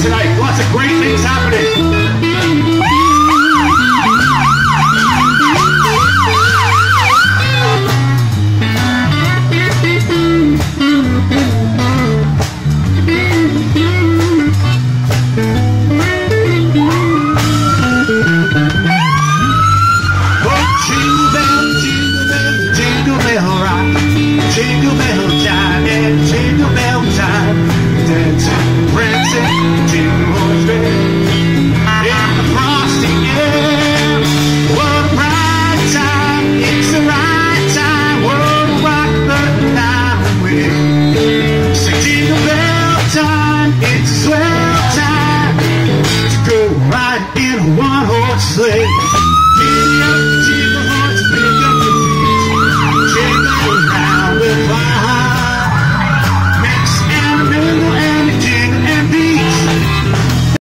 tonight. Lots of great things happening. Jingle bell time, yeah, jingle bell time. Dancing, prancing, jingle horse red. In the frosty air, what a bright time. It's the right time, what a rock the night away. Say jingle bell time, it's a swell time to go riding in a one-horse sleigh. Giddy up,